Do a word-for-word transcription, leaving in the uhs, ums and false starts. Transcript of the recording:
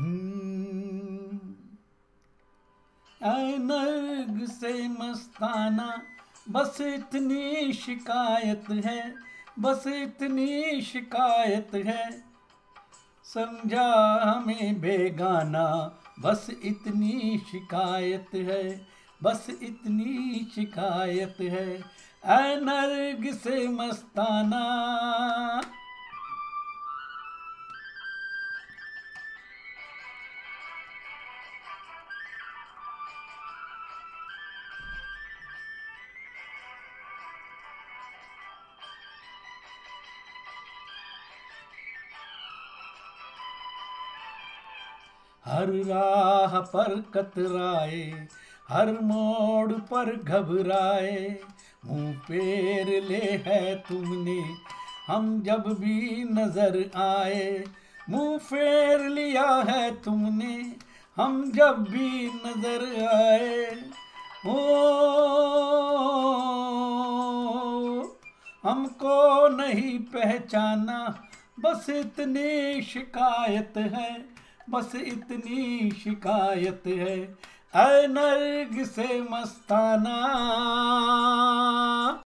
हम्म, ऐ नर्ग से मस्ताना बस इतनी शिकायत है, बस इतनी शिकायत है, समझा हमें बेगाना, बस इतनी शिकायत है, बस इतनी शिकायत है, ऐ नर्ग से मस्ताना। हर राह पर कतराए, हर मोड़ पर घबराए, मुंह फेर ले है तुमने हम जब भी नजर आए, मुंह फेर लिया है तुमने हम जब भी नजर आए। ओ हमको नहीं पहचाना, बस इतनी शिकायत है, बस इतनी शिकायत है, ऐ नर्ग से मस्ताना।